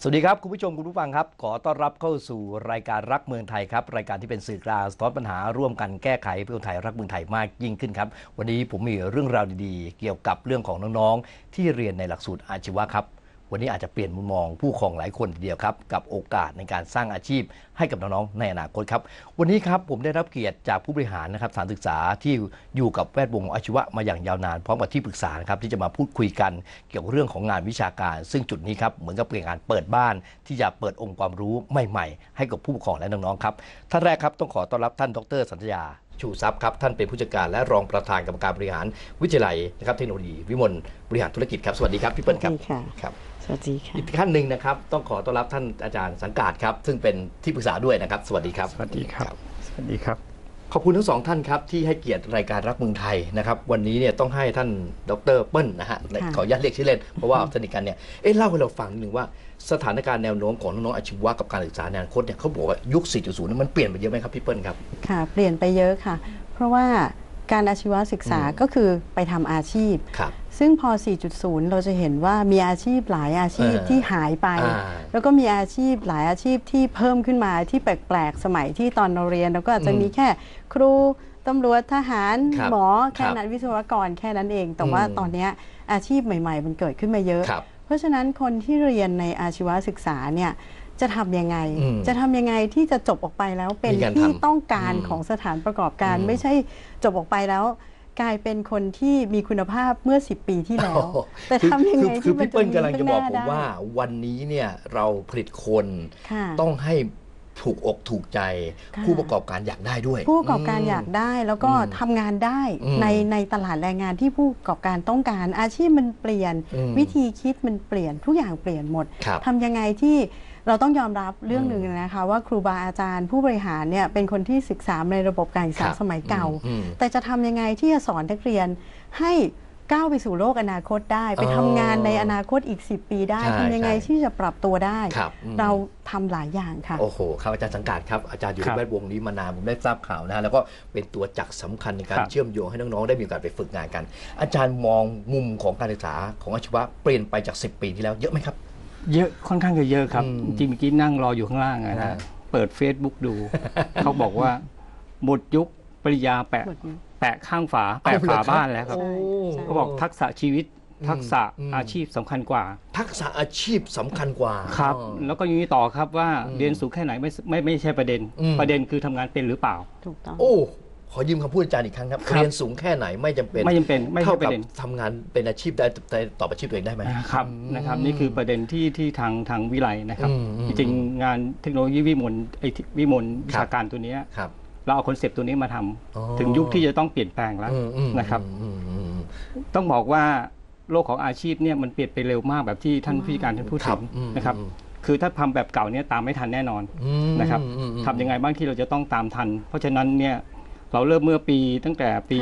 สวัสดีครับคุณผู้ชมคุณผู้ฟังครับขอต้อนรับเข้าสู่รายการรักเมืองไทยครับรายการที่เป็นสื่อกลางสะท้อนปัญหาร่วมกันแก้ไขเพื่อคนไทยรักเมืองไทยมากยิ่งขึ้นครับวันนี้ผมมีเรื่องราวดีๆเกี่ยวกับเรื่องของน้องๆที่เรียนในหลักสูตรอาชีวะครับวันนี้อาจจะเปลี่ยนมุมมองผู้ปกครองหลายคนทีเดียวครับกับโอกาสในการสร้างอาชีพให้กับน้องๆในอนาคตครับวันนี้ครับผมได้รับเกียรติจากผู้บริหารนะครับสถานศึกษาที่อยู่กับแวดวงอาชีวะมาอย่างยาวนานพร้อมกับที่ปรึกษานะครับที่จะมาพูดคุยกันเกี่ยวกับเรื่องของงานวิชาการซึ่งจุดนี้ครับเหมือนกับเป็นการเปิดบ้านที่จะเปิดองค์ความรู้ใหม่ๆให้กับผู้ปกครองและน้องๆครับท่านแรกครับต้องขอต้อนรับท่านดร.สัญญาชูทรัพย์ครับท่านเป็นผู้จัดการและรองประธานกรรมการบริหารวิทยาลัยนะครับเทคโนโลยีวิมลบริหารธุรกิจครับสวัสดีครับพี่เปิ้ลครับครับสวัสดีค่ะอีกท่านหนึ่งนะครับต้องขอต้อนรับท่านอาจารย์สังกาดครับซึ่งเป็นที่ปรึกษาด้วยนะครับสวัสดีครับสวัสดีครับสวัสดีครับขอบคุณทั้งสองท่านครับที่ให้เกียรติรายการรักเมืองไทยนะครับวันนี้เนี่ยต้องให้ท่านดร.เปิ้ลนะฮะขออนุญาตเรียกชื่อเล่นเพราะว่าสนิทกันเนี่ยเล่าให้เราฟังหนึ่งว่าสถานการณ์แนวโน้มของน้องๆอาชีวะกับการศึกษาในอนาคตเนี่ยเขาบอกว่ายุค 4.0 นั้นมันเปลี่ยนไปเยอะไหมครับพี่เปิ้ลครับค่ะเปลี่ยนไปเยอะค่ะเพราะว่าการอาชีวศึกษาก็คือไปทำอาชีพซึ่งพอ 4.0 เราจะเห็นว่ามีอาชีพหลายอาชีพที่หายไปแล้วก็มีอาชีพหลายอาชีพที่เพิ่มขึ้นมาที่แปลกๆสมัยที่ตอนเราเรียนเราก็อาจจะมีแค่ครูตำรวจทหารหมอแค่นั้นวิศวกรแค่นั้นเองแต่ว่าตอนนี้อาชีพใหม่ๆมันเกิดขึ้นมาเยอะเพราะฉะนั้นคนที่เรียนในอาชีวศึกษาเนี่ยจะทำยังไงที่จะจบออกไปแล้วเป็นที่ต้องการของสถานประกอบการไม่ใช่จบออกไปแล้วกลายเป็นคนที่มีคุณภาพเมื่อ10 ปีที่แล้วแต่ทำยังไงที่พี่เปิ้ลกำลังจะบอกผมว่าวันนี้เนี่ยเราผลิตคนต้องให้ถูกอกถูกใจผู้ประกอบการอยากได้ด้วยผู้ประกอบการอยากได้แล้วก็ทำงานได้ในตลาดแรงงานที่ผู้ประกอบการต้องการอาชีพมันเปลี่ยนวิธีคิดมันเปลี่ยนทุกอย่างเปลี่ยนหมดทำยังไงที่เราต้องยอมรับเรื่องหนึ่งนะคะว่าครูบาอาจารย์ผู้บริหารเนี่ยเป็นคนที่ศึกษาในระบบการศึกษาสมัยเก่าแต่จะทำยังไงที่จะสอนนักเรียนให้ก้าวไปสู่โลกอนาคตได้ไปทำงานในอนาคตอีก10 ปีได้ทำยังไงที่จะปรับตัวได้เราทำหลายอย่างค่ะโอ้โหครับอาจารย์สังกัดครับอาจารย์อยู่ในแวดวงนี้มานานผมได้ทราบข่าวนะแล้วก็เป็นตัวจักรสำคัญในการเชื่อมโยงให้น้องๆได้มีโอกาสไปฝึกงานกันอาจารย์มองมุมของการศึกษาของอาชีวะเปลี่ยนไปจาก10 ปีที่แล้วเยอะไหมครับเยอะค่อนข้างจะเยอะครับจริงเมื่อกี้นั่งรออยู่ข้างล่างนะเปิด Facebook ดู เขาบอกว่าหมดยุคปริญญาแปะข้างฝาแปะฝาบ้านแล้วครับเขาบอกทักษะชีวิตทักษะอาชีพสำคัญกว่าทักษะอาชีพสำคัญกว่าครับแล้วก็ยังมีต่อครับว่าเรียนสูงแค่ไหนไม่ใช่ประเด็นคือทำงานเป็นหรือเปล่าถูกต้องขอยืมคำพูดอาจารย์อีกครั้งครับเรียนสูงแค่ไหนไม่จำเป็นเท่ากับทำงานเป็นอาชีพได้ต่ออาชีพตัวเองได้ไหมครับนะครับนี่คือประเด็นที่ทางวิไลนะครับจริงงานเทคโนโลยีวิมลวิชาการตัวนี้เราเอาคอนเซปต์ตัวนี้มาทำถึงยุคที่จะต้องเปลี่ยนแปลงแล้วนะครับต้องบอกว่าโลกของอาชีพเนี่ยมันเปลี่ยนไปเร็วมากแบบที่ท่านผู้การท่านพูดถึงนะครับคือถ้าทำแบบเก่าเนี่ยตามไม่ทันแน่นอนนะครับทำยังไงบ้างที่เราจะต้องตามทันเพราะฉะนั้นเนี่ยเราเริ่มเมื่อปีตั้งแต่ปี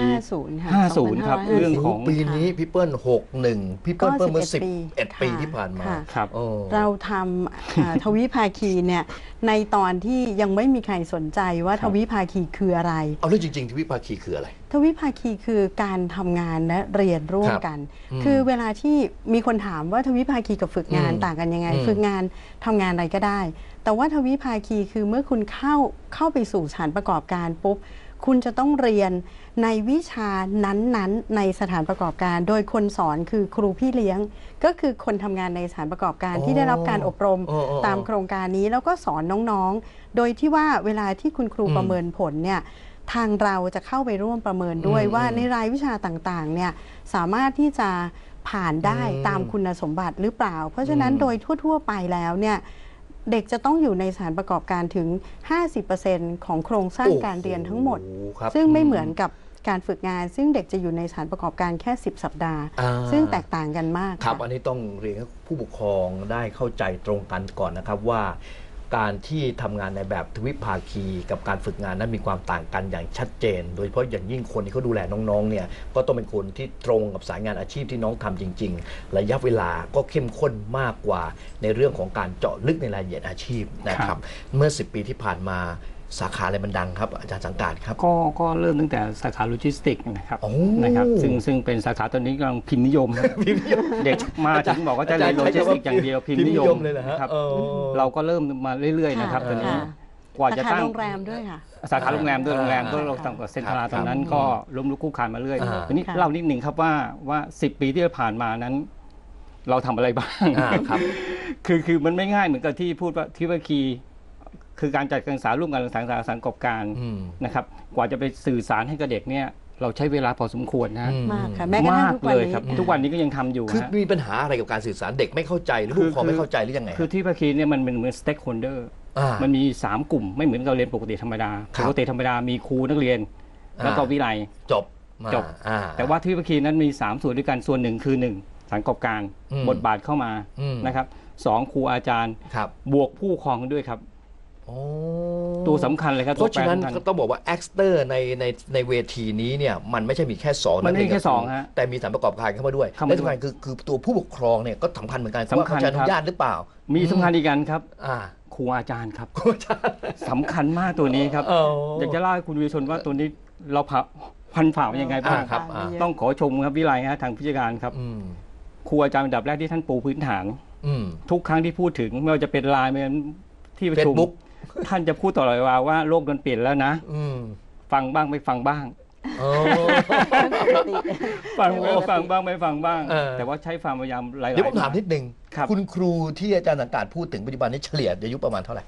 50ครับเรื่องของปีนี้พี่เปิ้ล61พี่เปิ้ลเมื่อ11 ปีที่ผ่านมาครับเราทำทวิภาคีเนี่ยในตอนที่ยังไม่มีใครสนใจว่าทวิภาคีคืออะไรเอาเรื่องจริงๆทวิภาคีคืออะไรทวิภาคีคือการทำงานและเรียนร่วมกันคือเวลาที่มีคนถามว่าทวิภาคีกับฝึกงานต่างกันยังไงฝึกงานทำงานอะไรก็ได้แต่ว่าทวิภาคีคือเมื่อคุณเข้าไปสู่สถานประกอบการปุ๊บคุณจะต้องเรียนในวิชานั้นๆในสถานประกอบการโดยคนสอนคือครูพี่เลี้ยงก็คือคนทำงานในสถานประกอบการที่ได้รับการอบรมตามโครงการนี้แล้วก็สอนน้องๆโดยที่ว่าเวลาที่คุณครูประเมินผลเนี่ยทางเราจะเข้าไปร่วมประเมินด้วยว่าในรายวิชาต่างๆเนี่ยสามารถที่จะผ่านได้ตามคุณสมบัติหรือเปล่าเพราะฉะนั้นโดยทั่วๆไปแล้วเนี่ยเด็กจะต้องอยู่ในสถานประกอบการถึง 50% ของโครงสร้างการเรียนทั้งหมดซึ่งไม่เหมือนกับการฝึกงานซึ่งเด็กจะอยู่ในสถานประกอบการแค่10 สัปดาห์ซึ่งแตกต่างกันมากครับอันนี้ต้องเรียนให้ผู้ปกครองได้เข้าใจตรงกันก่อนนะครับว่าการที่ทำงานในแบบทวิภาคีกับการฝึกงานนั้นมีความต่างกันอย่างชัดเจนโดยเฉพาะอย่างยิ่งคนที่เขาดูแลน้องๆเนี่ยก็ต้องเป็นคนที่ตรงกับสายงานอาชีพที่น้องทำจริงๆระยะเวลาก็เข้มข้นมากกว่าในเรื่องของการเจาะลึกในรายละเอียดอาชีพนะครับเมื่อ10 ปีที่ผ่านมาสาขาอะไรมันดังครับอาจารย์สังกัดครับก็เริ่มตั้งแต่สาขาโลจิสติกส์นะครับโอ้นะครับซึ่งเป็นสาขาตอนนี้กำลังพิมพ์นิยมนะเด็กมาถึงบอกว่าจะเรียนโลจิสติกส์อย่างเดียวพิมพ์นิยมเลยนะฮะครับเราก็เริ่มมาเรื่อยๆนะครับตอนนี้ค่ะกว่าจะสาขาตั้งโรงแรมด้วยค่ะสาขาโรงแรมด้วยโรงแรมก็เราค่ะทำกับเซ็นทรัลตอนนั้นก็ล้มลุกคลุกคลานมาเรื่อยอ่าทีนี้ค่ะเล่านิดหนึ่งครับว่า10 ปีที่ผ่านมานั้น เราทำอะไรบ้างครับคือมันไม่ง่ายเหมือนกับที่พูดว่าที่ว่าคีย์คือการจัดการศึกษาร่วมกันของสังกอบการอืมนะครับกว่าจะไปสื่อสารให้กับเด็กเนี่ยเราใช้เวลาพอสมควรนะมากค่ะแม้กระทั่งมากทุกวันเลยนี้ครับ ทุกวันนี้ก็ยังทำอยู่คือฮะมีปัญหาอะไรกับการสื่อสารเด็กไม่เข้าใจหรือผู้ปกครองไม่เข้าใจหรือยังไงคือที่ว่าคีย์เนี่ยมันเป็นเหมือนสเต็กโฮลเดอร์ มันมี3กลุ่มไม่เหมือนเราเรียนปกติธรรมดาครับปกติธรรมดามีครูนักเรียน แล้วก็วิไลจบมาจบ แต่ว่าที่วิคีนั้นมี3ส่วนด้วยกันส่วนหนึ่งคือ1สังกอบการอืมบทบาทเข้ามาอืมนะครับ2ครูอาจารย์ครับบวกผู้ปกครองด้วยครับโอ้ตัวสำคัญเลยครับเพราะฉะนั้นตัวแปรสำคัญก็ต้องบอกว่าแอคเตอร์ในเวทีนี้เนี่ยมันไม่ใช่มีแค่สอนมันไม่ใช่แค่กสองฮะแต่มีสถานประกอบการเข้ามาด้วยเข้ามาและสำคัญคือตัวผู้ปกครองเนี่ยก็สำคัญเหมือนกันเพราะว่าสำคัญเขาจะอนุครับญาตหรือเปล่ามีสำคัญอีกกันครับอ่าครูอาจารย์ครับคุณอาจารย์สำคัญมากตัวนี้ครับ อยากจะเล่าให้คุณวิชนว่าตัวนี้เราพันฝ่ายังไงบ้างครับต้องขอชมครับวิไลฮะทางผู้จัดการครับอืมครูอาจารย์อันดับแรกที่ท่านปูพื้นฐานอืมทุกครั้งที่พูดถึงไม่ว่าจะเป็นไลน์เป็นที่ประชุม Facebook ท่านจะพูดตลอดเวลาว่าโลกมันเปลี่ยนแล้วนะอืมฟังบ้างไม่ฟังบ้างโอ้ฟังบ้างไม่ฟังบ้างเออแต่ว่าใช้ความพยายามหลายๆเดี๋ยวผมถามนิดนึงครับคุณครูที่อาจารย์สังกัดพูดถึงปัจจุบันนี้เฉลี่ยอายุประมาณเท่าไหร่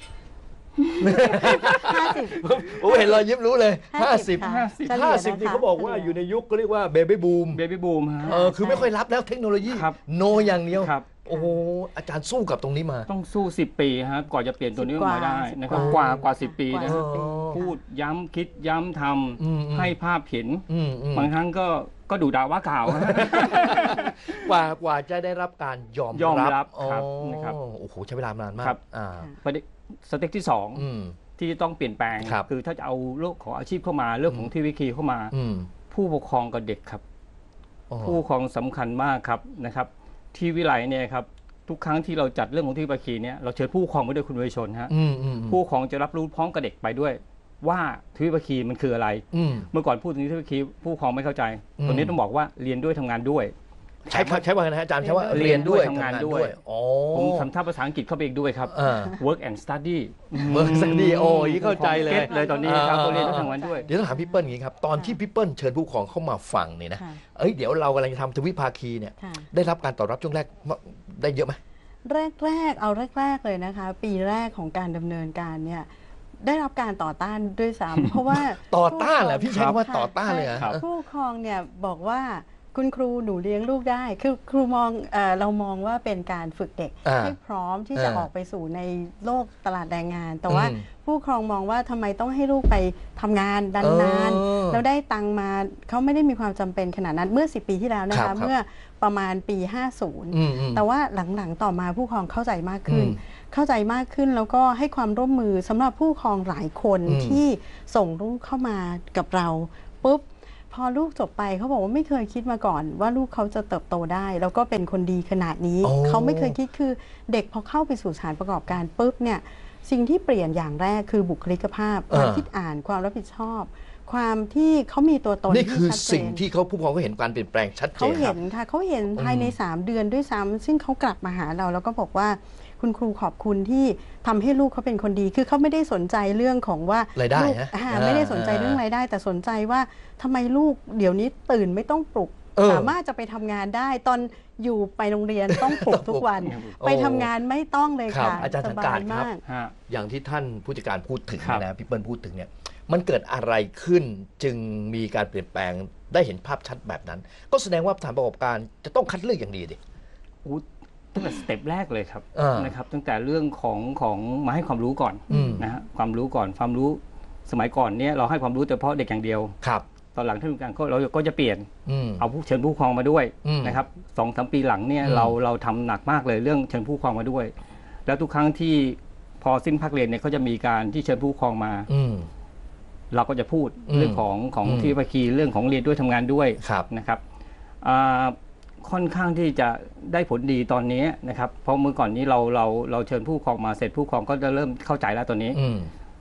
50 ผมเห็นรอยยิ้มรู้เลย 50 ค่ะ 50 เฉลี่ย 50นี่นะคะเขาบอกว่าอยู่ในยุคก็เรียกว่าเบบี้บูมเบบี้บูมฮะคือไม่ค่อยรับแล้วเทคโนโลยีครับโนอย่างเดียวครับโอ้โหอาจารย์สู้กับตรงนี้มาต้องสู้10 ปีฮะก่อนจะเปลี่ยนตัวนี้ออกมาได้นะครับ 10 กว่า10 ปีนะกคว่ารับ 10 ปีพูดย้ำคิดย้ำทอืมำให้ภาพเห็นอืมบางครั้งก็ดูด่าว่ากล่าวฮะกว่าจะได้รับการยอมยอมรับครับอ๋อนะครับโอ้โหใช้เวลานานมากครับอ่าประเด็นสเต็ปที่อืม 2 ที่ต้องเปลี่ยนแปลงครับคือถ้าจะเอาโลกของอาชีพเข้ามาเรื่องของที่วิคีเข้ามาอืมผู้ปกครองกับเด็กครับอ๋อผู้ปกครองสำคัญมากครับนะครับ ที่วิไลเนี่ยครับทุกครั้งที่เราจัดเรื่องของที่วิคีเนี่ยเราเชิญผู้ปกครองมาด้วยคุณวิชนฮะอืมผู้ปกครองจะรับรู้พร้อมกับเด็กไปด้วย ว่าทวิภาคีมันคืออะไรอืมเมื่อก่อนพูดถึงทวิภาคีผู้ปกครองไม่เข้าใจอืมตอนนี้ต้องบอกว่าเรียนด้วยทำงานด้วยใช้ว่าไงนะฮะอาจารย์ใช้ว่าเรีเรียยนนด้ด้วยวยทำงานด้วยอ๋อผมทำท่าภาษาอังกฤษเข้าไปอีกด้วยครับอ่า work and study เมืองสันดีโออยางนี้เข้าใจเลยก็ตเลยตอนนี้ครับเขาเรียนด้วยทำงานด้วยเดี๋ยวต้องถามพี่เปิ้ลอย่างนี้ครับ ตอนที่พี่เปิ้ลเชิญผู้ปกครองเข้ามาฟังเนี่ยนะค่ะเดี๋ยวเรากำลังจะทำทวิภาคีเนี่ยค่ะได้รับการตอบรับช่วงแรกได้เยอะไหมแรกเอาแรกๆเลยนะคะ ปีแรกของการดำเนินการเนี่ยได้รับการต่อต้านด้วยซ้ำ เพราะว่าต่อต้านเหรอพี่ใช้ผู้คำว่าปกครองต่อต้านเลยเหรอครับผู้ปกครองเนี่ยบอกว่าคุณครูหนูเลี้ยงลูกได้ คือครูมองเรามองว่าเป็นการฝึกเด็กอ่าให้พร้อมที่จะอ่าออกไปสู่ในโลกตลาดแรงงาน แต่ว่าอืมผู้ปกครองมองว่าทำไมต้องให้ลูกไปทำงานนานเออๆแล้วได้ตังค์มาเขาไม่ได้มีความจำเป็นขนาดนั้นเมื่อ10 ปีที่แล้วนะครัคะบเมื่อประมาณปี 50 แต่ว่าหลังๆต่อมาผู้ปกครองเข้าใจมากขึ้น เข้าใจมากขึ้นแล้วก็ให้ความร่วมมือสำหรับผู้ปกครองหลายคนอืมที่ส่งลูกเข้ามากับเราปุ๊บพอลูกจบไปเขาบอกว่าไม่เคยคิดมาก่อน ว่าลูกเขาจะเติบโตได้ แล้วก็เป็นคนดีขนาดนี้โอ้เขาไม่เคยคิดคือเด็กพอเข้าไปสู่สถานประกอบการปุ๊บเนี่ยสิ่งที่เปลี่ยนอย่างแรกคือบุคลิกภาพความคิดอ่านความรับผิดชอบ ความที่เขามีตัวตนนี่ที่คือชัดเจสิ่งนที่เขาผู้ปกครองก็เห็นการเปลี่ยนแปลงชัดเจเขานคเห็รับนค่ะเขาเห็นภายใน 3 เดือนด้วยซ้ำซึ่งเขากลับมาหาเราแล้วก็บอกว่าคุณครูขอบคุณที่ทำให้ลูกเขาเป็นคนดี คือเขาไม่ได้สนใจเรื่องของว่ารายได้ลูกนะไม่ได้สนใจเรื่องรายได้ แต่สนใจว่าทำไมลูกเดี๋ยวนี้ตื่นไม่ต้องปลุก สามารถจะไปทำงานได้ ตอนอยู่ไปโรงเรียนต้องปลุกทุกวัน ไปทำงานไม่ต้องเลยครับค่ะอาจารย์สสังบาการยครับมากฮะอย่างที่ท่านผู้จัดการพูดถึงครับนะพี่เปิ้ลพูดถึงเนี่ยมันเกิดอะไรขึ้นจึงมีการเปลี่ยนแปลงได้เห็นภาพชัดแบบนั้น ก็แสดงว่าสถานประกอบการจะต้องคัดเลือกอย่างดีดิอู้ตั้งแต่สเต็ปแรกเลยครับอ่านนะครับตั้งแต่เรื่องของมาให้ความรู้ก่อนอืมนะฮะความรู้ก่อนความรู้สมัยก่อนเนี่ยเราให้ความรู้แต่เฉพาะเด็กอย่างเดียวครับตอนหลังที่มีการเราก็จะเปลี่ยนอืมเอาผู้เชิญผู้ปกครองมาด้วยอืมนะครับ2-3 ปีหลังเนี่ยอืมเราทำหนักมากเลยเรื่องเชิญผู้ปกครองมาด้วย แล้วทุกครั้งที่พอสิ้นภาคเรียนเนี่ยเขาจะมีการที่เชิญผู้ปกครองมาอืมเราก็จะพูดอืมเรื่องของอืมที่ภาคีเรื่องของเรียนด้วยทำงานด้วยครับนะครับอ่าค่อนข้างที่จะได้ผลดีตอนนี้นะครับเพราะเมื่อก่อนนี้เราเชิญผู้ปกครองมาเสร็จผู้ปกครองก็จะเริ่มเข้าใจแล้วตอนนี้อืม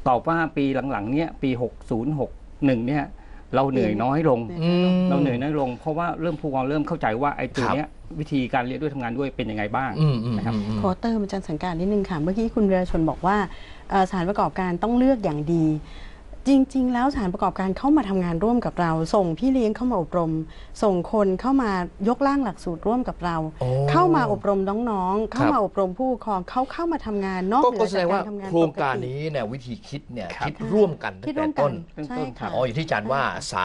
ตอบว่าปีหลังๆเนี่ยปี6061เนี่ยเราเหนื่อยน้อยลงเราเหนื่อยน้อยลงเพราะว่าผู้กองเริ่มเข้าใจว่าไอ้ตัวเนี้ยวิธีการเรียนด้วยทำงานด้วยเป็นยังไงบ้างนะครับขอเติมอาจารย์สังการนิดนึงค่ะเมื่อกี้คุณวีรชนบอกว่าสถานประกอบการต้องเลือกอย่างดีจริงๆแล้วสถานประกอบการเข้ามาทำงานร่วมกับเราส่งพี่เลี้ยงเข้ามาอบรมส่งคนเข้ามายกร่างหลักสูตรร่วมกับเราเข้ามาอบรมน้องๆเข้ามาอบรมผู้ปกครองเขาเข้ามาทำงานนอกเหนือจากการทำงานโครงการนี้เนี่ยวิธีคิดเนี่ยคิดร่วมกันตั้งแต่ต้นใช่ค่ะอยู่ที่อาจารย์ว่า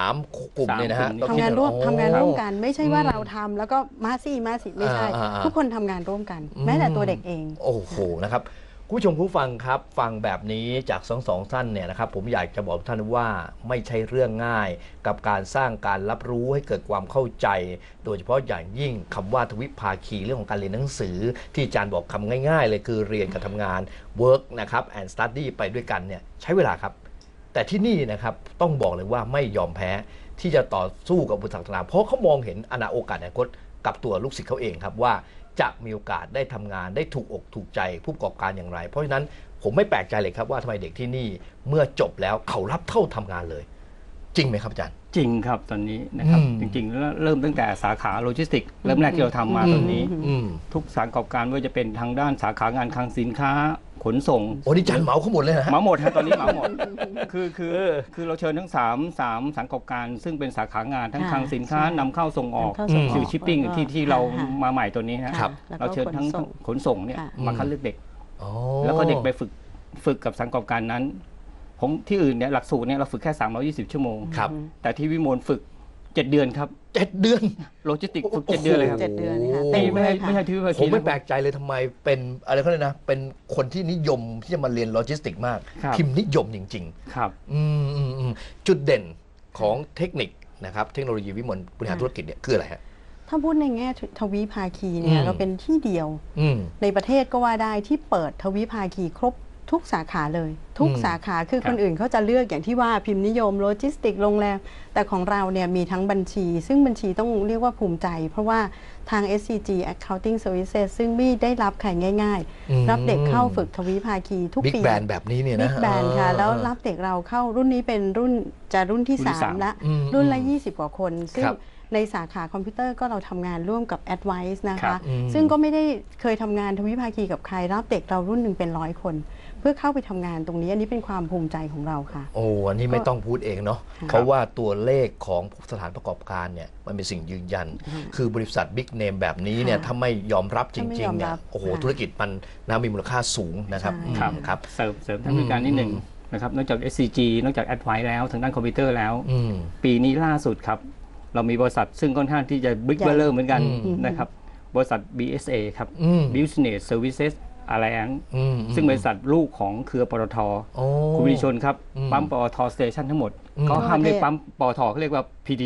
3กลุ่มเนี่ยนะฮะทำงานร่วมกันไม่ใช่ว่าเราทำแล้วก็มาสิไม่ใช่ทุกคนทำงานร่วมกันแม้แต่ตัวเด็กเองโอ้โหนะครับผู้ชมผู้ฟังครับฟังแบบนี้จากสองท่านเนี่ยนะครับผมอยากจะบอกท่านว่าไม่ใช่เรื่องง่ายกับการสร้างการรับรู้ให้เกิดความเข้าใจโดยเฉพาะอย่างยิ่งคำว่าทวิภาคีเรื่องของการเรียนหนังสือที่อาจารย์บอกคำง่ายๆเลยคือเรียนกับทำงาน work นะครับ and study ไปด้วยกันเนี่ยใช้เวลาครับแต่ที่นี่นะครับต้องบอกเลยว่าไม่ยอมแพ้ที่จะต่อสู้กับอุปสรรคต่างๆเพราะเขามองเห็นโอกาสอนาคตกับตัวลูกศิษย์เขาเองครับว่าจะมีโอกาสได้ทำงานได้ถูกอกถูกใจผู้ประกอบการอย่างไรเพราะฉะนั้นผมไม่แปลกใจเลยครับว่าทำไมเด็กที่นี่เมื่อจบแล้วเขารับเข้าทำงานเลยจริงไหมครับอาจารย์จริงครับตอนนี้นะครับจริงๆแล้วเริ่มตั้งแต่สาขาโลจิสติกส์เริ่มแรกที่เราทำมาตอนนี้ทุกสาขาประกอบการว่าจะเป็นทางด้านสาขางานคลังสินค้าขนส่งโอ้ดิจันเหมาเขาหมดเลยนะเหมาหมดฮะตอนนี้เหมาหมดคือเราเชิญทั้ง3สาขาประกอบการซึ่งเป็นสาขางานทั้งคลังสินค้านำเข้าส่งออกคือชิปปิ้งที่เรามาใหม่ตัวนี้นะครับเราเชิญทั้งขนส่งเนี่ยมาคัดเลือกเด็กแล้วก็เด็กไปฝึกกับสาขาประกอบการนั้นผมที่อื่นเนี่ยหลักสูตรเนี่ยเราฝึกแค่320ชั่วโมงแต่ที่วิมลฝึก7 เดือนครับ 7 เดือนโลจิสติกฝึก7 เดือนเลยครับ 7 เดือนค่ะไม่ใช่ที่วิภาคีผมไม่แปลกใจเลยทำไมเป็นอะไรเขาเลยนะเป็นคนที่นิยมที่จะมาเรียนโลจิสติกมากพิมพ์นิยมจริงๆครับจุดเด่นของเทคนิคนะครับเทคโนโลยีวิมลบริหารธุรกิจเนี่ยคืออะไรฮะถ้าพูดในแง่ทวิภาคีเนี่ยเราเป็นที่เดียวในประเทศก็ว่าได้ที่เปิดทวิภาคีครบทุกสาขาเลยทุกสาขาคือคนอื่นเขาจะเลือกอย่างที่ว่าพิมพ์นิยมโลจิสติกโรงแรมแต่ของเราเนี่ยมีทั้งบัญชีซึ่งบัญชีต้องเรียกว่าภูมิใจเพราะว่าทาง SCG Accounting Services ซึ่งไม่ได้รับใครง่ายๆรับเด็กเข้าฝึกทวิภาคีทุกปี Big Band แบบนี้เนี่ยนะ Big Band ค่ะแล้วรับเด็กเราเข้ารุ่นนี้เป็นรุ่นที่3ละรุ่นละ20 กว่าคนซึ่งในสาขาคอมพิวเตอร์ก็เราทำงานร่วมกับ Advice นะคะซึ่งก็ไม่ได้เคยทำงานทวิภาคีกับใครรับเด็กเรารุ่นหนึ่งเป็น100 คนเพื่อเข้าไปทำงานตรงนี้อันนี้เป็นความภูมิใจของเราค่ะโอ้อันนี้ไม่ต้องพูดเองเนาะเพราะว่าตัวเลขของสถานประกอบการเนี่ยมันเป็นสิ่งยืนยันคือบริษัทบิ๊กเนมแบบนี้เนี่ยถ้าไม่ยอมรับจริงๆเนี่ยโอ้โหธุรกิจมันมีมูลค่าสูงนะครับครับเสริมทางบริการนิดหนึ่งนะครับนอกจาก SCG นอกจาก Advice แล้วทางด้านคอมพิวเตอร์แล้วปีนี้ล่าสุดครับเรามีบริษัทซึ่งค่อนข้างที่จะบิ๊กเบอร์เหมือนกันนะครับบริษัท BSA ครับ Business Services Alliance ซึ่งบริษัทลูกของเครือปตท.คุณวิริชนครับปั๊มปตท. Station ทั้งหมดก็ห้ามเรียกปั๊มปตท.เขาเรียกว่า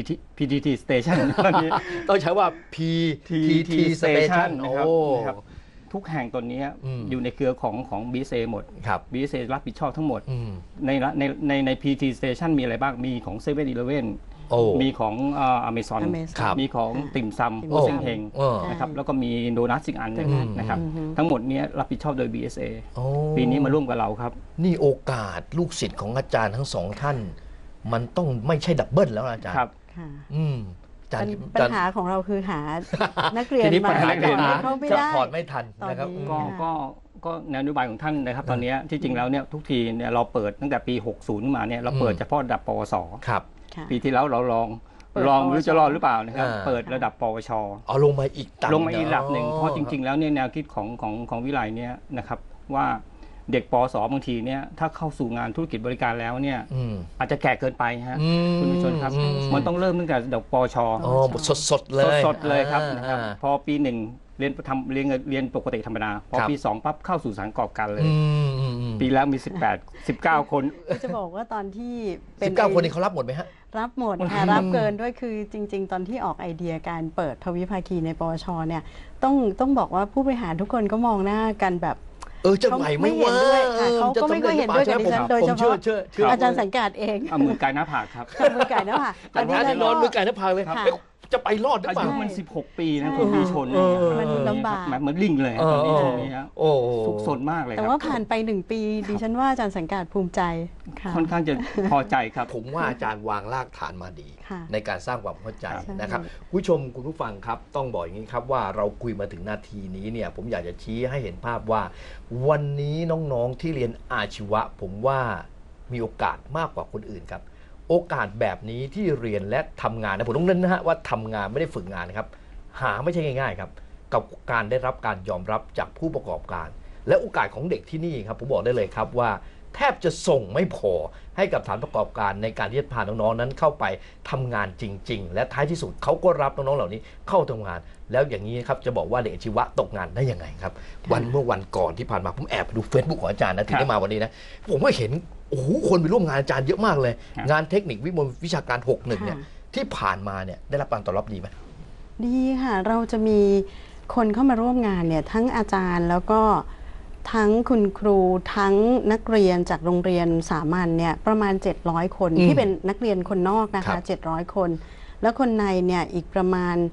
PTT Station ต้องใช้ว่า PTT Station นะครับทุกแห่งตอนนี้อยู่ในเครือของ BSA หมด BSA รับผิดชอบทั้งหมดใน PT Station มีอะไรบ้างมีของ 7-ElevenมีของAmazon มีของติ่มซำโอเซ็งเฮงนะครับแล้วก็มีโดนัทอีกอันนึงนะครับทั้งหมดนี้รับผิดชอบโดย BSA ปีนี้มาร่วมกับเราครับนี่โอกาสลูกศิษย์ของอาจารย์ทั้งสองท่านมันต้องไม่ใช่ดับเบิลแล้วอาจารย์ครับปัญหาของเราคือหานักเรียนมาเขาไม่ได้ถอดไม่ทันนะครับก็แนวนโยบายของท่านนะครับตอนนี้ที่จริงแล้วเนี่ยทุกทีเนี่ยเราเปิดตั้งแต่ปี60มาเนี่ยเราเปิดเฉพาะระดับปวสปีที่แล้วเราลองไม่รู้จะรอดหรือเปล่านะครับเปิดระดับปวชลงมาอีกระดับหนึ่งเพราะจริงๆแล้วเนี่ยแนวคิดของวิไลเนี่ยนะครับว่าเด็กปวสบางทีเนี่ยถ้าเข้าสู่งานธุรกิจบริการแล้วเนี่ยอาจจะแก่เกินไปฮะคุณผู้ชมครับมันต้องเริ่มตั้งแต่เด็กปวชสดเลยครับนะครับพอปี1เรียนปกติธรรมดาพอปี2ปั๊บเข้าสู่สถานประกอบการเลยปีแล้วมี19 คนจะบอกว่าตอนที่เป็น 19 คนนี้เขารับหมดไหมฮะรับหมดค่ะรับเกินด้วยคือจริงๆตอนที่ออกไอเดียการเปิดทวิภาคีในปวชเนี่ยต้องบอกว่าผู้บริหารทุกคนก็มองหน้ากันแบบจะไหวไม่ว่าเขาก็ไม่ค่อยเห็นด้วยกับดิฉันโดยเฉพาะอาจารย์สังกัดเองมือไก่หน้าผากครับมือไก่หน้าผากอันนี้นอนมือไก่หน้าผากเลยจะไปรอดหรืออาเปล่ายุมัน16 ปีนะคุณมีชนมันลำบากเหมือนลิงเลยตอนนี้ช่วงนี้ฮะโอ้โหสุกสนมากเลยคแต่รับว่าผ่านไป1 ปีดิฉันว่าอาจารย์สังกัดภูมิใจค่ะค่อนข้างจะพอใจครับผมว่าอาจารย์วางรากฐานมาดีค่ะในการสร้างความเข้าใจใช่นะครับผู้ชมคุณผู้ฟังครับต้องบอกอย่างนี้ครับว่าเราคุยมาถึงนาทีนี้เนี่ยผมอยากจะชี้ให้เห็นภาพว่า วันนี้น้องๆที่เรียนอาชีวะ ผมว่ามีโอกาสมากกว่าคนอื่นครับโอกาสแบบนี้ที่เรียนและทำงานนะผมต้องเน้นนะฮะว่าทำงานไม่ได้ฝึกงานนะครับหาไม่ใช่ง่ายๆครับกับการได้รับการยอมรับจากผู้ประกอบการ และโอกาสของเด็กที่นี่ครับผมบอกได้เลยครับว่า แทบจะส่งไม่พอให้กับฐานประกอบการในการที่จะพาน้องๆนั้นเข้าไปทำงานจริง ๆ และท้ายที่สุดเขาก็รับน้องๆเหล่านี้เข้าทำงาน แล้วอย่างนี้ครับจะบอกว่าเด็กอาชีวะตกงานได้ยังไงครับเมื่อวันก่อนที่ผ่านมาผมแอบไปดู Facebook ของอาจารย์นะถึงได้มาวันนี้นะผมก็เห็นโอ้โหคนไปร่วมงานอาจารย์เยอะมากเลยครับงานเทคนิควิมลวิชาการ 61เนี่ยที่ผ่านมาเนี่ยได้รับการตอบรับดีไหมดีค่ะเราจะมีคนเข้ามาร่วมงานเนี่ยทั้งอาจารย์แล้วก็ทั้งคุณครูทั้งนักเรียนจากโรงเรียนสามัญเนี่ยประมาณ700 คนที่เป็นนักเรียนคนนอกนะคะ700 คน แล้วคนในเนี่ยอีกประมาณ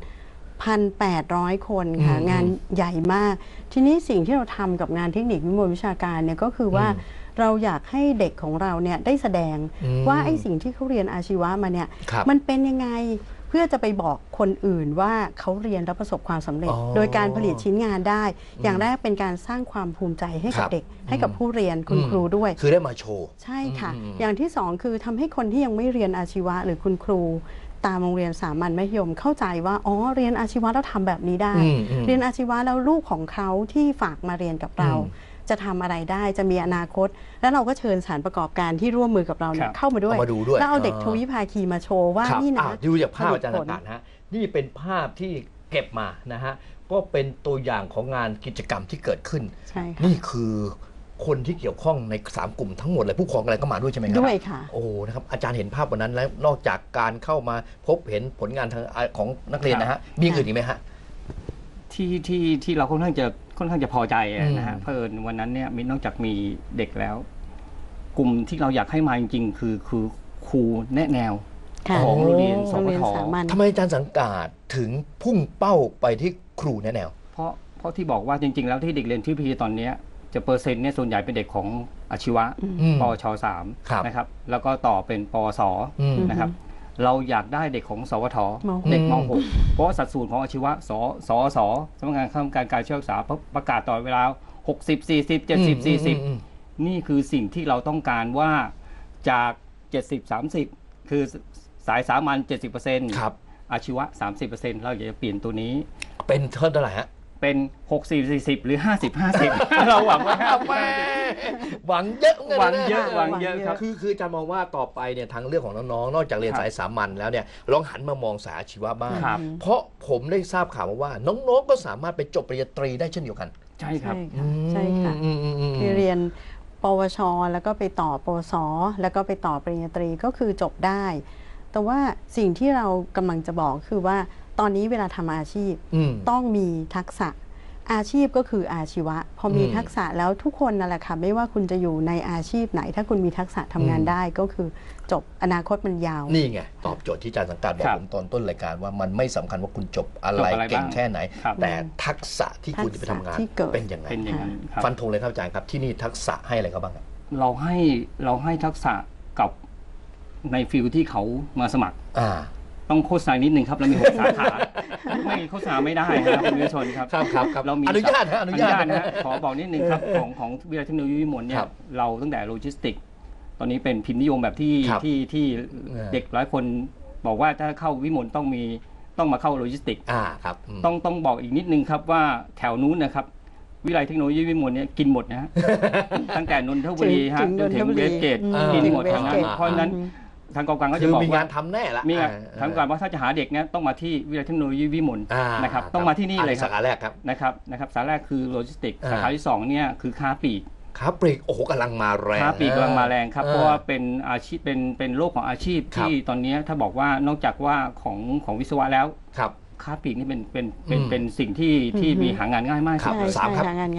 1,800 คนค่ะงานใหญ่มาก ทีนี้สิ่งที่เราทำกับงานเทคนิควิมลวิชาการเนี่ยก็คือว่าเราอยากให้เด็กของเราเนี่ยได้แสดงว่าไอ้สิ่งที่เขาเรียนอาชีวะมาเนี่ยมันเป็นยังไงเพื่อจะไปบอกคนอื่นว่าเขาเรียนแล้วประสบความสำเร็จ โดยการผลิตชิ้นงานได้ อย่างแรกเป็นการสร้างความภูมิใจให้กับเด็ก ให้กับผู้เรียนคุณครูด้วยคือได้มาโชว์ใช่ค่ะ อย่างที่สองคือทำให้คนที่ยังไม่เรียนอาชีวะหรือคุณครูตามโรงเรียนสามัญมัธยมเข้าใจว่าอ๋อเรียนอาชีวะแล้วทำแบบนี้ได้ เรียนอาชีวะแล้วลูกของเขาที่ฝากมาเรียนกับเราจะทำอะไรได้จะมีอนาคต แล้วเราก็เชิญสถานประกอบการที่ร่วมมือกับเราเนี่ยเข้ามาด้วยเอามาดูด้วยแล้วเอาเด็กทวิภาคีมาโชว์ว่านี่นะดูจากภาพอาจารย์ต่างๆฮะนี่เป็นภาพที่เก็บมานะฮะก็เป็นตัวอย่างของงานกิจกรรมที่เกิดขึ้นใช่ค่ะนี่คือคนที่เกี่ยวข้องใน3กลุ่มทั้งหมดเลยผู้ปกครองอะไรก็มาด้วยใช่ไหมครับด้วยค่ะโอ้นะครับอาจารย์เห็นภาพวันนั้นแล้วนอกจากการเข้ามาพบเห็นผลงานทางของนักเรียนนะฮะมีอื่นอีกไหมฮะที่เราค่อนข้างจะพอใจนะฮะเพราะเอิญวันนั้นเนี่ยนอกจากมีเด็กแล้ว กลุ่มที่เราอยากให้มาจริงๆคือครูแนะแนวค่ะของโรงเรียนสโรงพเรียนทสามัญทำไมอาจารย์สังกัดถึงพุ่งเป้าไปที่ครูแนะแนวเพราะที่บอกว่าจริงๆแล้วที่เด็กเรียนที่พีตอนนี้จะเปอร์เซ็นต์เนี่ยส่วนใหญ่เป็นเด็กของอาชีวะปวชครับ 3นะครับแล้วก็ต่อเป็นปวสนะครับเราอยากได้เด็กของสวทมเด็กม .6 เพราะว่าสัดส่วนของอาชีวะสสำนักงานคณะกรรมการการศึกษาประกาศต่อเวลา60 40 70 40นี่คือสิ่งที่เราต้องการว่าจาก 70 30 คือสายสามัญ 70% ครับอาชีวะ 30% เราอยากจะเปลี่ยนตัวนี้เป็นเท่าไหร่ฮะเป็น 60 40 หรือ 50 50 เราหวังว่าหวังเยอะหมืนกันหวังนะเยอะหวังเยอะครับคืออาจารย์มองว่าต่อไปเนี่ยทางเรื่องของน้องๆนอกจากเรียนครับสายสามัญแล้วเนี่ยลองหันมามองสายอาชีวะบ้างครับเพราะผมได้ทราบข่าวมาว่าน้องๆก็สามารถไปจบปริญญาตรีได้เช่นเดียวกันใช่ครับใช่ค่ะคือเรียนปวช แล้วก็ไปต่อปวส แล้วก็ไปต่อปริญญาตรีก็คือจบได้ แต่ว่าสิ่งที่เรากำลังจะบอกคือว่าตอนนี้เวลาทำอาชีพต้องมีทักษะอาชีพก็คืออาชีวะ พอมีทักษะแล้วทุกคนนั่นแหละค่ะไม่ว่าคุณจะอยู่ในอาชีพไหน ถ้าคุณมีทักษะทำงานได้ก็คือจบอนาคตมันยาวนี่ไงตอบโจทย์ที่อาจารย์สังกัดบอกครับผมตอนต้นรายการว่ามันไม่สำคัญว่าคุณจบอะไรจบอะไรเก่งบ้างแค่ไหนครับแต่ทักษะที่คุณจะไปทำงานทักษะที่เกิดเป็นยังไงเป็นอย่างนั้นครับฟันธงเลยครับอาจารย์ครับที่นี่ทักษะให้อะไรเขาบ้างครับเราให้ทักษะกับในฟิลที่เขามาสมัคร ต้องโฆษณานิดนึงครับเรามี 6 สาขา ไม่โฆษณาไม่ได้ครับคุณวิชนครับครับเรามีอนุญาตฮะอนุญาตนะฮะขอบอกนิดนึงครับของวิทยาลัยเทคโนโลยีวิมลเนี่คยรับเราตั้งแต่โลจิสติกตอนนี้เป็นพิมพ์นิยมแบบที่ครับที่เด็กหลายคนบอกว่าถ้าเข้าวิมลต้องมาเข้าโลจิสติกครับต้องบอกอีกนิดนึงครับว่าแถวนู้นนะครับวิทยาลัยเทคโนโลยีวิมลเนี่ยกินหมดนะฮะ ตั้งแต่นนทบุรีฮะจนถึงเวสเกตกินหมดทางนั้นเพราะฉะนั้นทางกองกลางก็คืจะอบอกมีว่างานทำแน่ละมีงานทางกองกลางว่าถ้าจะหาเด็กเนี่ยต้องมาที่วิทยาลัยเทคโนโลยีวิมลนะครับต้องมาที่นี่เลยคสารับขาแรกครับนะครับสาขาแรกคือโลจิสติกสาขาที่2เนี่ยคือค้าปลีกค้าปลีกโอ้โหกำลังมาแรงค้าปลีกกำลังมาแรงครับเพราะว่าเป็นอาชีพเป็นโลกของอาชีพที่ตอนนี้ถ้าบอกว่านอกจากว่าของวิศวะแล้วครับค้าปลีกนี่เป็นสิ่งที่มีหางานง่ายมากครับใช่สามครับหางานง่ายครับ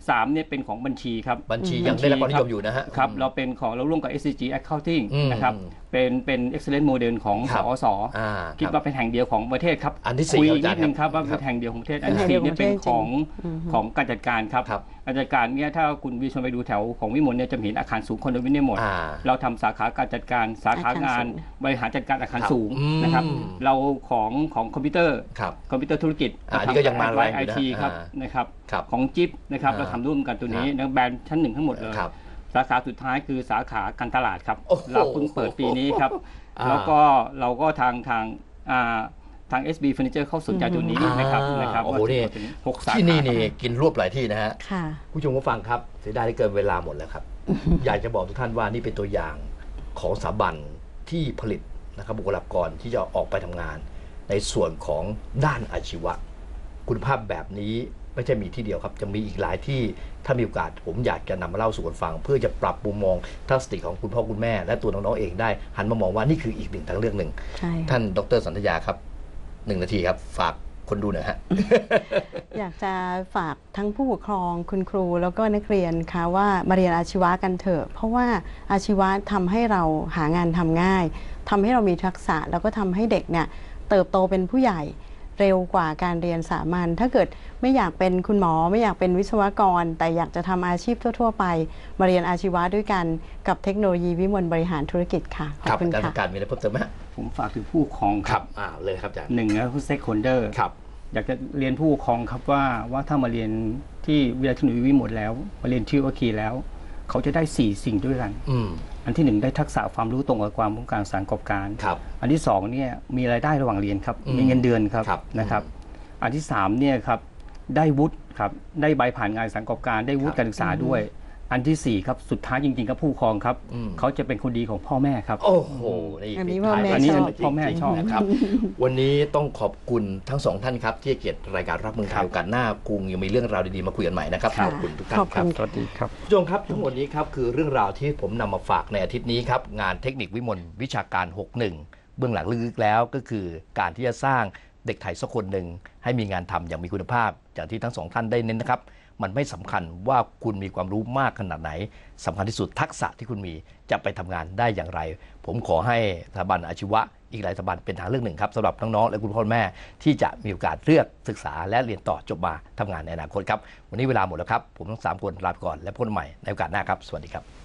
3เนี่ยเป็นของบัญชีครับบัญชียังได้รับความนิยมอยู่นะฮะครับเราเป็นของเราร่วมกับ SCG Accounting นะครับเป็น excellent model ของสอสคิดว่าเป็นแห่งเดียวของประเทศครับอันที่4 คุยนิดนึงครับว่าเป็นแห่งเดียวของประเทศอันที่4เนี่ยเป็นของการจัดการครับการจัดการเนี่ยถ้าคุณวิชนไปดูแถวของวิมลเนี่ยจะเห็นอาคารสูงคอนโดมิเนียมหมดเราทำสาขาการจัดการสาขางานบริหารจัดการอาคารสูงนะครับเราของคอมพิวเตอร์ธุรกิจอันนี้ก็ยังมาไว้ IT ครับนะครับของจิ๊บนะครับเราทำร่วมกันตัวนี้แบรนด์ชั้น1ทั้งหมดเลยสาขาสุดท้ายคือสาขาการตลาดครับเราเพิ่งเปิดปีนี้ครับแล้วก็เราก็ทาง SB Furniture เข้าสนใจตัวนี้นะครับโอ้โหนี่ 6 สาขาที่นี่กินรวบหลายที่นะฮะผู้ชมผู้ฟังครับเสียดายที่เกินเวลาหมดแล้วครับ อยากจะบอกทุกท่านว่านี่เป็นตัวอย่างของสถาบันที่ผลิตนะครับบุคลากรที่จะออกไปทำงานในส่วนของด้านอาชีวะคุณภาพแบบนี้ไม่ใช่มีที่เดียวครับจะมีอีกหลายที่ถ้ามีโอกาสผมอยากจะนำมาเล่าสู่กันฟังเพื่อจะปรับมุมมองทัศนคติของคุณพ่อคุณแม่และตัวน้องๆเองได้หันมามองว่านี่คืออีกหนึ่งทางเลือกหนึ่งท่านดร.สันธยาครับ1 นาทีครับฝากคนดูหน่อยฮะอยากจะฝากทั้งผู้ปกครองคุณครูแล้วก็นักเรียนค่ะว่ามาเรียนอาชีวะกันเถอะเพราะว่าอาชีวะทำให้เราหางานทำง่ายทำให้เรามีทักษะแล้วก็ทำให้เด็กเนี่ยเติบโตเป็นผู้ใหญ่เร็วกว่าการเรียนสามัญถ้าเกิดไม่อยากเป็นคุณหมอไม่อยากเป็นวิศวกรแต่อยากจะทำอาชีพทั่วๆไปมาเรียนอาชีวะด้วยกันกับเทคโนโลยีวิมลบริหารธุรกิจค่ะขอบคุณค่ะการมีอะไรเพิ่มเติมไหมผมฝากถึงผู้ปกครองครับเลยครับอาจารย์ 1นะผู้สเต็กโฮลเดอร์อยากจะเรียนผู้ปกครองครับว่าถ้ามาเรียนที่วิทยาลัยเทคโนโลยีวิมลแล้วมาเรียนที่OKeyแล้วเขาจะได้4 สิ่งด้วยกันอันที่1ได้ทักษะความรู้ตรงกับความต้องการสารประกอบการอันที่2เนี่ยมีรายได้ระหว่างเรียนครับมีเงินเดือนครับนะครับอันที่3เนี่ยครับได้วุฒิครับได้ใบผ่านงานสารประกอบการได้วุฒิการศึกษาด้วยอันที่4ครับสุดท้ายจริงๆครับผู้ปกครองครับเขาจะเป็นคนดีของพ่อแม่ครับโอ้โหอันนี้พ่อแม่ชอบครับวันนี้ต้องขอบคุณทั้ง2ท่านครับที่ให้เกียรติรายการรับเมืองไทยโอกาสหน้ากรุงยังมีเรื่องราวดีๆมาคุยกันใหม่นะครับขอบคุณทุกท่านครับสวัสดีครับผู้ชมครับทั้งหมดนี้ครับคือเรื่องราวที่ผมนำมาฝากในอาทิตย์นี้ครับงานเทคนิควิมลวิชาการ61เบื้องหลังลึกๆแล้วก็คือการที่จะสร้างเด็กไทยสักคนหนึ่งให้มีงานทำอย่างมีคุณภาพอย่างที่ทั้ง2ท่านได้เน้นนะครับมันไม่สำคัญว่าคุณมีความรู้มากขนาดไหนสำคัญที่สุดทักษะที่คุณมีจะไปทำงานได้อย่างไรผมขอให้สถาบันอาชีวะอีกหลายสถาบันเป็นทางเลือกหนึ่งครับสำหรับน้องๆและคุณพ่อแม่ที่จะมีโอกาสเลือกศึกษาและเรียนต่อจบมาทำงานในอนาคตครับวันนี้เวลาหมดแล้วครับผมทั้ง3 คนลาไปก่อนและพบกันใหม่ในโอกาสหน้าครับสวัสดีครับ